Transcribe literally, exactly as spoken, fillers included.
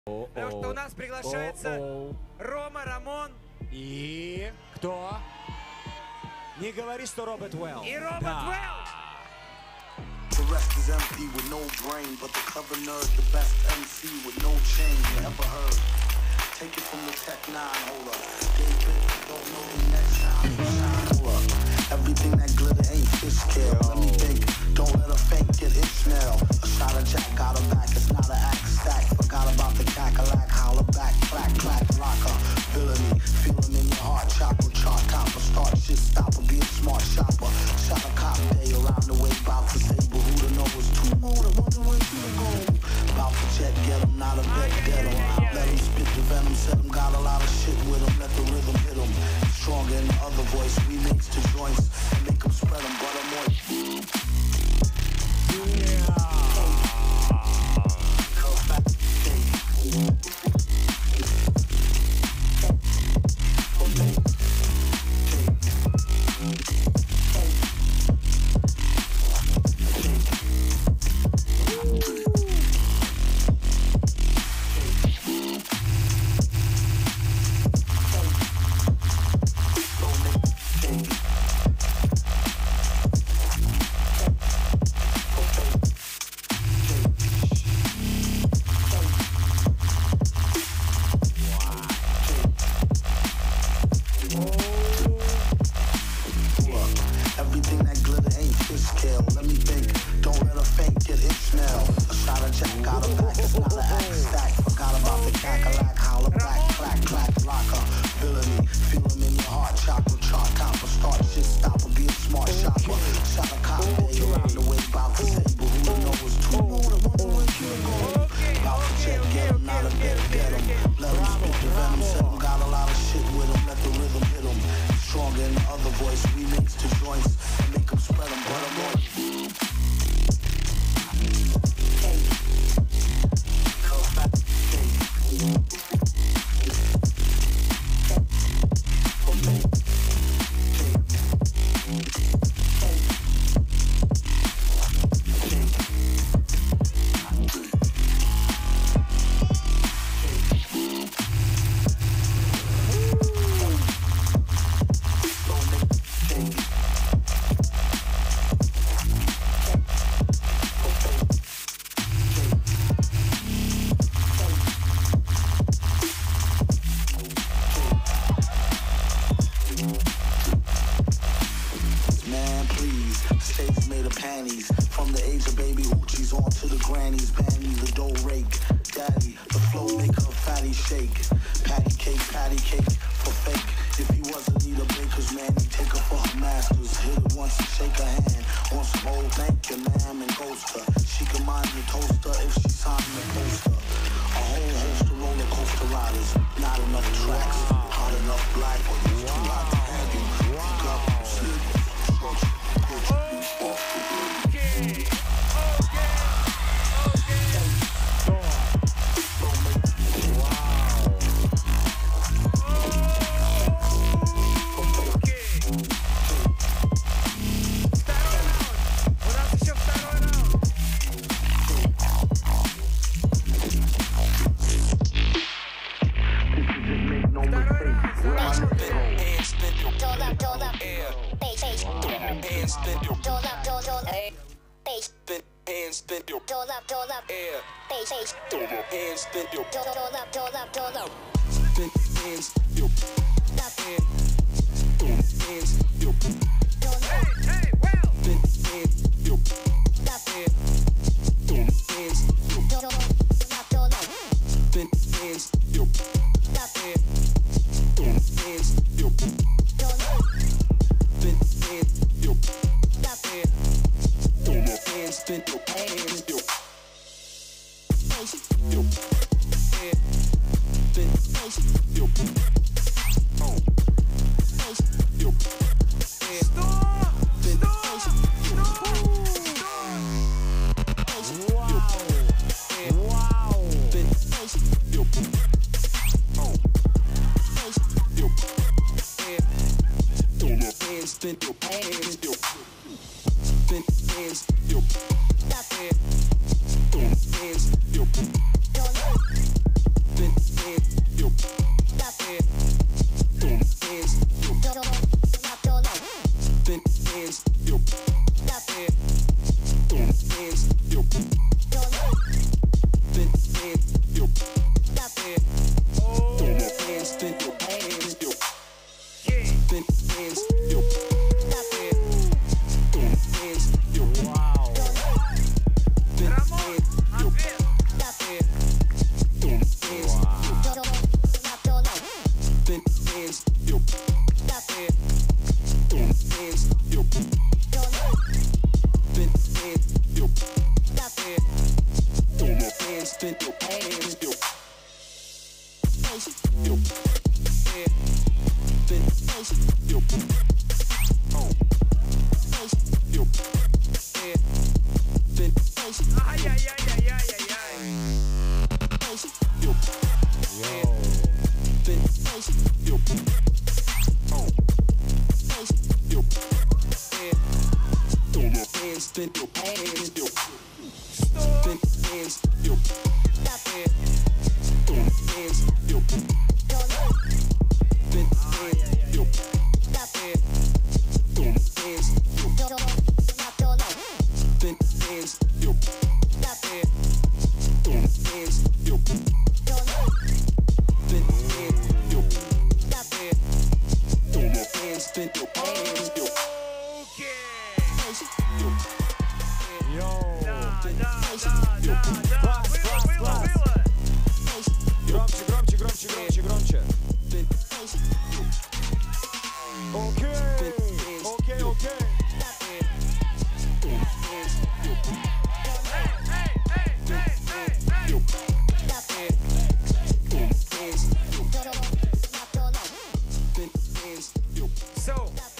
Потому что у нас приглашается Рома, Рамон. И кто? Не говори, что Роберт Уэлл. И Роберт Да. Уэлл. The rest is empty with no brain, but the clever nerd, the best эм си with no chain you ever heard. Take it from the Tech Nine, hold up. David, don't know the next time you shine, hold up. Everything that glitter ain't fish scale. Let me think, don't let a fake get its smell. A shot of Jack got her back, it's not an act stack. Forgot about the cackalack, holler back, clack, clack, locker. Villainy, feel him in your heart, chopper, chart, copper, start shit, stopper, be a smart shopper. Shot a cop day around the way, bout to say, but who to know is too old, I wonder where you go. Bout to jet, get him, not a bet, get him. Let him spit the venom, said him, got a lot of shit with him, let the rhythm hit him. Stronger in the other voice, remix to joints, make them spread them, butter more. Spin